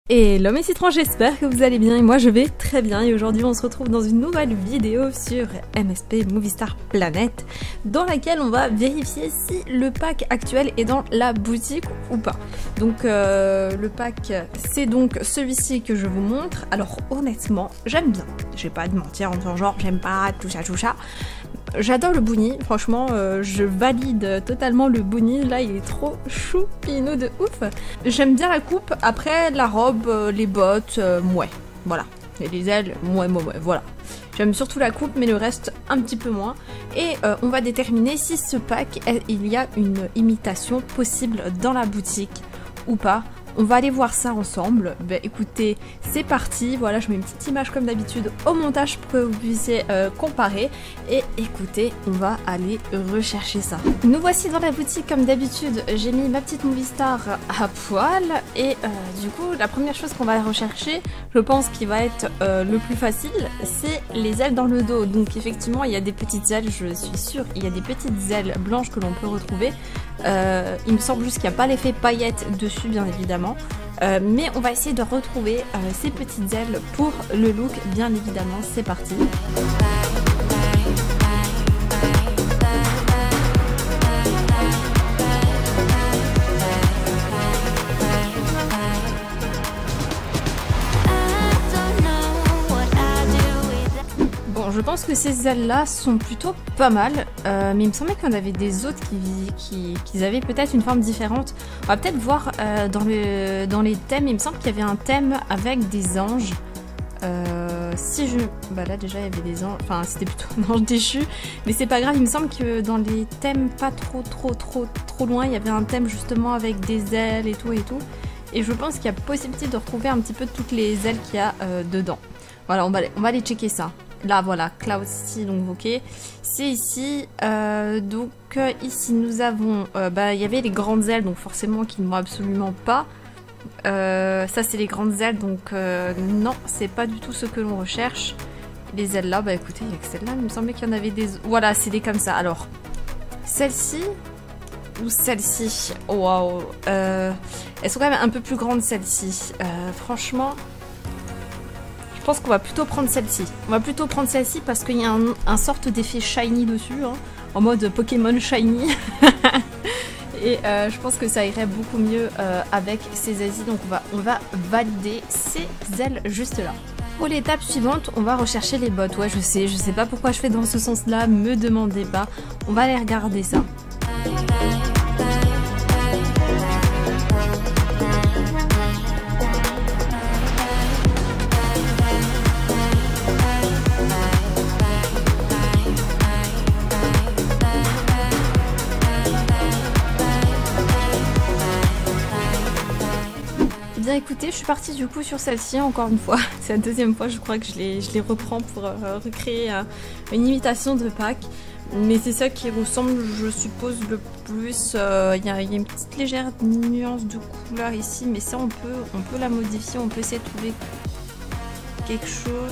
Hello mes citrons, j'espère que vous allez bien et moi je vais très bien et aujourd'hui on se retrouve dans une nouvelle vidéo sur MSP Movistar Planet dans laquelle on va vérifier si le pack actuel est dans la boutique ou pas. Donc le pack c'est donc celui-ci que je vous montre. Alors honnêtement j'aime bien, je vais pas te mentir en disant genre j'aime pas tout ça. J'adore le Boonie, franchement je valide totalement le Boonie, là il est trop choupinou de ouf. J'aime bien la coupe, après la robe, les bottes, ouais, voilà. Et les ailes, ouais, voilà. J'aime surtout la coupe mais le reste un petit peu moins. Et on va déterminer si ce pack, il y a une imitation possible dans la boutique ou pas. On va aller voir ça ensemble. Ben écoutez, c'est parti. Voilà, je mets une petite image comme d'habitude au montage pour que vous puissiez comparer. Et écoutez, on va aller rechercher ça. Nous voici dans la boutique comme d'habitude. J'ai mis ma petite Movistar à poil. Et du coup, la première chose qu'on va rechercher, je pense qu'il va être le plus facile, c'est les ailes dans le dos. Donc effectivement, il y a des petites ailes, je suis sûre, il y a des petites ailes blanches que l'on peut retrouver. Il me semble juste qu'il n'y a pas l'effet paillette dessus, bien évidemment. Mais on va essayer de retrouver ces petites ailes pour le look, bien évidemment. C'est parti. Je pense que ces ailes-là sont plutôt pas mal, mais il me semblait qu'il y en avait des autres qui avaient peut-être une forme différente. On va peut-être voir dans les thèmes, il me semble qu'il y avait un thème avec des anges. Bah là déjà il y avait des anges, enfin c'était plutôt un ange déchu, mais c'est pas grave, il me semble que dans les thèmes pas trop loin, il y avait un thème justement avec des ailes et tout. Et je pense qu'il y a possibilité de retrouver un petit peu toutes les ailes qu'il y a dedans. Voilà, on va aller checker ça. Là voilà, Cloud City, donc ok, c'est ici. Ici nous avons, il y avait les grandes ailes, donc forcément qui ne vont absolument pas. Ça c'est les grandes ailes, donc non, c'est pas du tout ce que l'on recherche. Les ailes là, bah écoutez, il y a que celle-là, il me semblait qu'il y en avait des... Voilà, c'est des comme ça. Alors, celle-ci ou celle-ci, waouh, elles sont quand même un peu plus grandes celles-ci. Franchement... Je pense qu'on va plutôt prendre celle-ci. On va plutôt prendre celle-ci parce qu'il y a un sorte d'effet shiny dessus, hein, en mode Pokémon shiny. Et je pense que ça irait beaucoup mieux avec ces ailes. Donc on va valider ces ailes juste là. Pour l'étape suivante, on va rechercher les bottes. Ouais, je sais pas pourquoi je fais dans ce sens-là, me demandez pas. On va aller regarder ça. Bien écoutez, je suis partie du coup sur celle-ci encore une fois. C'est la deuxième fois je crois que je les reprends pour recréer une imitation de pack. Mais c'est ça qui ressemble, je suppose, le plus. Il y a une petite légère nuance de couleur ici, mais ça on peut la modifier, on peut essayer de trouver quelque chose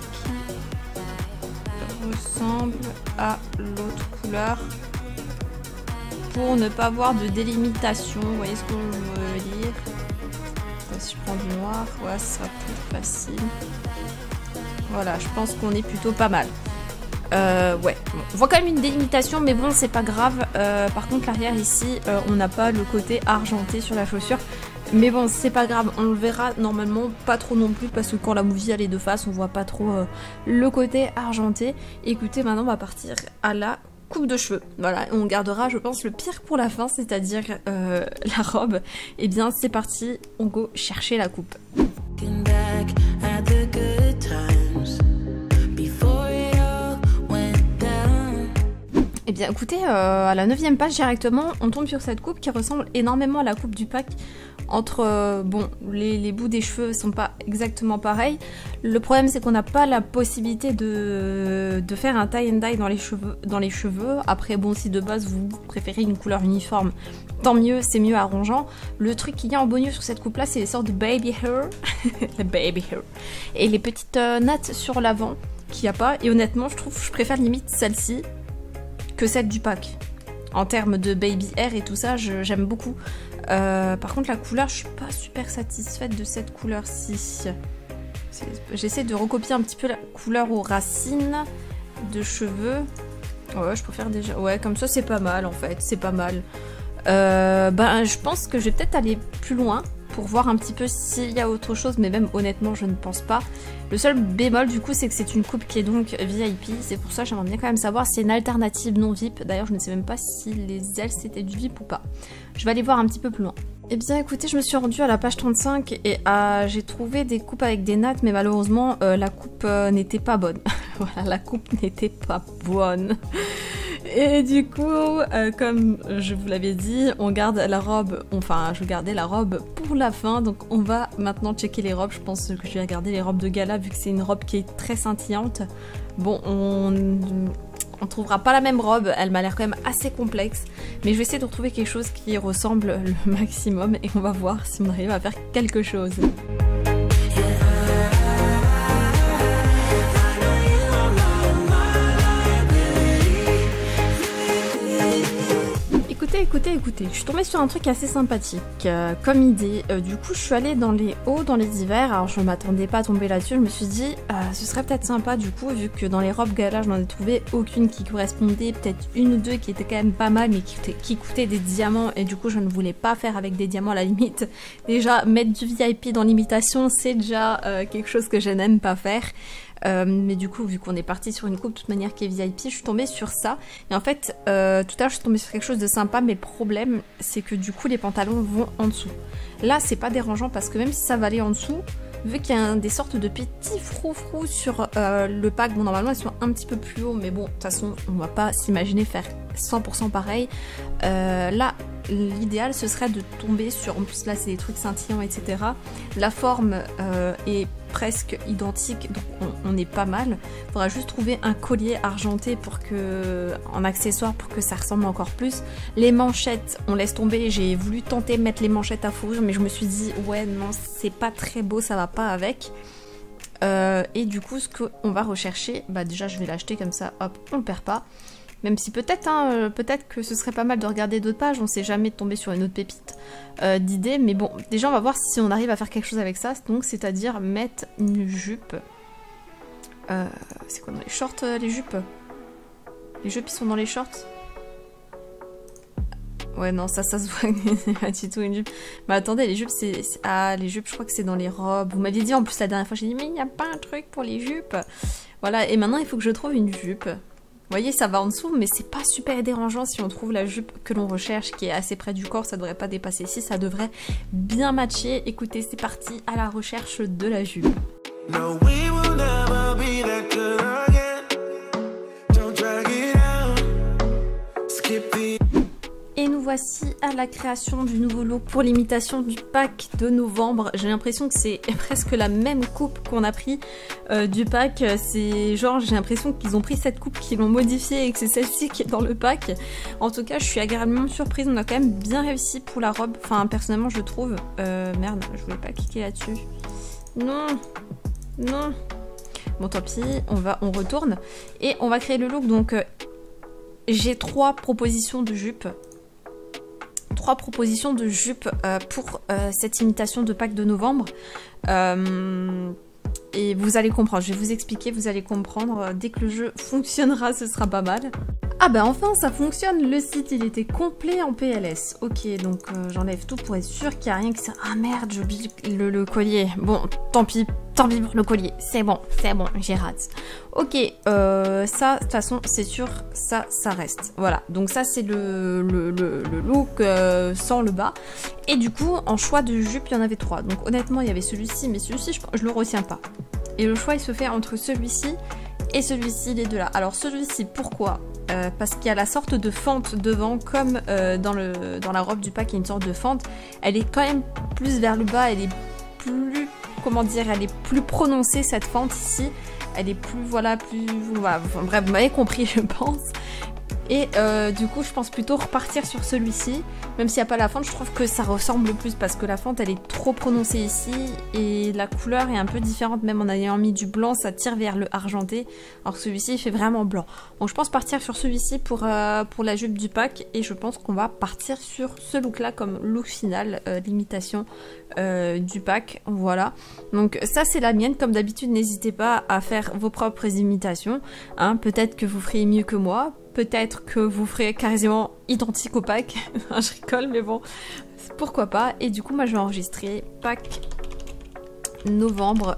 qui ressemble à l'autre couleur pour ne pas avoir de délimitation. Vous voyez ce que je veux dire? Si je prends du noir, ouais, ce sera plus facile. Voilà, je pense qu'on est plutôt pas mal. Ouais, on voit quand même une délimitation, mais bon, c'est pas grave. Par contre, l'arrière ici, on n'a pas le côté argenté sur la chaussure. Mais bon, c'est pas grave, on le verra normalement pas trop non plus, parce que quand la movie elle est de face, on voit pas trop le côté argenté. Écoutez, maintenant on va partir à la coupe de cheveux. Voilà, on gardera je pense le pire pour la fin, c'est-à-dire la robe. Et bien c'est parti, on go chercher la coupe. Et bien écoutez, à la 9e page directement, on tombe sur cette coupe qui ressemble énormément à la coupe du pack. Entre, bon, les bouts des cheveux sont pas exactement pareils. Le problème c'est qu'on n'a pas la possibilité de faire un tie and dye dans les cheveux. Après bon, si de base vous préférez une couleur uniforme, tant mieux, c'est mieux arrangeant. Le truc qu'il y a en bonus sur cette coupe là, c'est les sortes de baby hair. Le baby hair. Et les petites nattes sur l'avant qu'il n'y a pas. Et honnêtement je préfère limite celle-ci que celle du pack. En termes de baby hair et tout ça, j'aime beaucoup. Par contre la couleur, je suis pas super satisfaite de cette couleur-ci. J'essaie de recopier un petit peu la couleur aux racines de cheveux. Ouais, je préfère déjà... Ouais, comme ça c'est pas mal en fait, c'est pas mal. Je pense que je vais peut-être aller plus loin pour voir un petit peu s'il y a autre chose, mais même honnêtement je ne pense pas. Le seul bémol du coup c'est que c'est une coupe qui est donc VIP, c'est pour ça que j'aimerais bien quand même savoir si c'est une alternative non VIP. D'ailleurs je ne sais même pas si les ailes c'était du VIP ou pas. Je vais aller voir un petit peu plus loin. Eh bien écoutez, je me suis rendue à la page 35 et j'ai trouvé des coupes avec des nattes, mais malheureusement la coupe n'était pas bonne. Voilà, la coupe n'était pas bonne. Et du coup, comme je vous l'avais dit, on garde la robe, enfin je gardais la robe pour la fin, donc on va maintenant checker les robes. Je pense que je vais regarder les robes de gala vu que c'est une robe qui est très scintillante. Bon, on trouvera pas la même robe, elle m'a l'air quand même assez complexe, mais je vais essayer de retrouver quelque chose qui ressemble le maximum et on va voir si on arrive à faire quelque chose. Écoutez, je suis tombée sur un truc assez sympathique comme idée. Du coup, je suis allée dans les hauts, dans les hivers. Alors, je m'attendais pas à tomber là-dessus. Je me suis dit, ce serait peut-être sympa du coup, vu que dans les robes gala, je n'en ai trouvé aucune qui correspondait. Peut-être une ou deux qui étaient quand même pas mal, mais qui coûtaient des diamants. Et du coup, je ne voulais pas faire avec des diamants à la limite. Déjà, mettre du VIP dans l'imitation, c'est déjà quelque chose que je n'aime pas faire. Mais du coup, vu qu'on est parti sur une coupe de toute manière qui est VIP, je suis tombée sur ça. Et en fait, tout à l'heure, je suis tombée sur quelque chose de sympa, mais le problème, c'est que du coup, les pantalons vont en dessous. Là, c'est pas dérangeant parce que même si ça va aller en dessous, vu qu'il y a des sortes de petits froufrous sur le pack, bon, normalement, ils sont un petit peu plus hauts, mais bon, de toute façon, on va pas s'imaginer faire 100% pareil. Là, l'idéal, ce serait de tomber sur... En plus, là, c'est des trucs scintillants, etc. La forme est presque identique, donc on est pas mal. Il faudra juste trouver un collier argenté pour que, en accessoire pour que ça ressemble encore plus. Les manchettes, on laisse tomber. J'ai voulu tenter de mettre les manchettes à fourrure, mais je me suis dit ouais non, c'est pas très beau, ça va pas avec. Et du coup, ce qu'on va rechercher, bah déjà je vais l'acheter comme ça, hop, on le perd pas. Même si peut-être peut-être que ce serait pas mal de regarder d'autres pages, on sait jamais de tomber sur une autre pépite d'idées, mais bon, déjà on va voir si on arrive à faire quelque chose avec ça, donc c'est-à-dire mettre une jupe. C'est quoi dans les shorts, les jupes? Les jupes ils sont dans les shorts? Ouais non, ça se voit que c'est pas du tout une jupe. Mais attendez, les jupes c'est... Ah, les jupes je crois que c'est dans les robes. Vous m'aviez dit en plus la dernière fois, j'ai dit mais il n'y a pas un truc pour les jupes. Voilà, et maintenant il faut que je trouve une jupe. Vous voyez, ça va en dessous, mais c'est pas super dérangeant si on trouve la jupe que l'on recherche, qui est assez près du corps, ça devrait pas dépasser ici, ça devrait bien matcher. Écoutez, c'est parti à la recherche de la jupe. No, we will never be that good again. Don't drag it out. Skip the... Et nous voici à la création du nouveau look pour l'imitation du pack de novembre. J'ai l'impression que c'est presque la même coupe qu'on a pris du pack. C'est genre, j'ai l'impression qu'ils ont pris cette coupe, qu'ils l'ont modifiée et que c'est celle-ci qui est dans le pack. En tout cas, je suis agréablement surprise. On a quand même bien réussi pour la robe. Enfin, personnellement, je trouve. Merde, je voulais pas cliquer là-dessus. Non, non. Bon, tant pis. On retourne et on va créer le look. Donc, j'ai 3 propositions de jupe. 3 propositions de jupe pour cette imitation de pack de novembre. Et vous allez comprendre, je vais vous expliquer, vous allez comprendre. Dès que le jeu fonctionnera, ce sera pas mal. Ah bah enfin, ça fonctionne, le site il était complet en PLS. Ok, donc j'enlève tout pour être sûr qu'il n'y a rien que ça. Ah merde, j'ai oublié le collier. Bon, tant pis pour le collier. C'est bon, j'ai rate. Ok, ça, de toute façon, c'est sûr, ça reste. Voilà, donc ça c'est le look sans le bas. Et du coup, en choix de jupe, il y en avait 3. Donc honnêtement, il y avait celui-ci, mais celui-ci, je le retiens pas. Et le choix, il se fait entre celui-ci et celui-ci, les deux là. Alors celui-ci, pourquoi parce qu'il y a la sorte de fente devant, comme dans la robe du pack, il y a une sorte de fente. Elle est quand même plus vers le bas, elle est plus, comment dire, elle est plus prononcée cette fente ici. Elle est plus, voilà, plus, voilà, bref, vous m'avez compris je pense. Et du coup je pense plutôt repartir sur celui-ci, même s'il n'y a pas la fente, je trouve que ça ressemble plus parce que la fente elle est trop prononcée ici et la couleur est un peu différente, même en ayant mis du blanc ça tire vers le argenté, alors que celui-ci il fait vraiment blanc. Donc je pense partir sur celui-ci pour la jupe du pack et je pense qu'on va partir sur ce look là comme look final, l'imitation du pack, voilà. Donc ça c'est la mienne, comme d'habitude n'hésitez pas à faire vos propres imitations, hein. Peut-être que vous ferez mieux que moi, peut-être que vous ferez quasiment identique au pack, je rigole mais bon, pourquoi pas. Et du coup moi je vais enregistrer pack novembre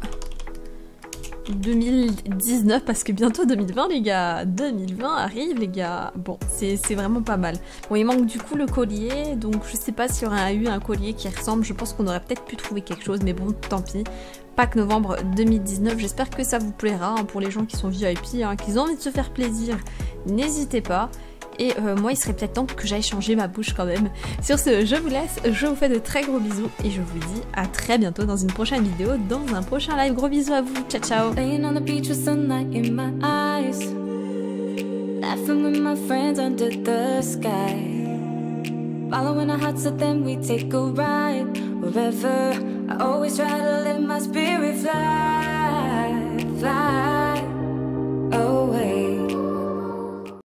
2019 parce que bientôt 2020 les gars, 2020 arrive les gars, bon c'est vraiment pas mal. Bon il manque du coup le collier, donc je sais pas s'il y aurait eu un collier qui ressemble, je pense qu'on aurait peut-être pu trouver quelque chose mais bon tant pis. Pack novembre 2019, j'espère que ça vous plaira, hein, pour les gens qui sont VIP, hein, qui ont envie de se faire plaisir, n'hésitez pas. Et moi il serait peut-être temps que j'aille changer ma bouche quand même. Sur ce, je vous laisse, je vous fais de très gros bisous et je vous dis à très bientôt dans une prochaine vidéo, dans un prochain live. Gros bisous à vous, ciao ciao. Following our hearts, so then we take a ride. Wherever I always try to let my spirit fly.